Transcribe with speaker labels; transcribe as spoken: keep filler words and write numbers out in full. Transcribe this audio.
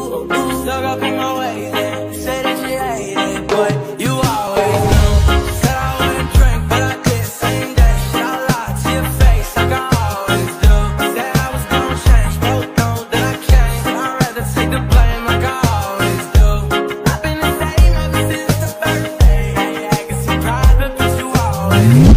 Speaker 1: Stuck up in my ways, yeah. You said that you hate it, but you always knew. Said I wouldn't drink, but I did. Same day, shit, I lied to your face like I always do. Said I was gonna change, both know that I can't. I'd rather take the blame like I always do. I've been the same ever since the first day. I can see pride, but you always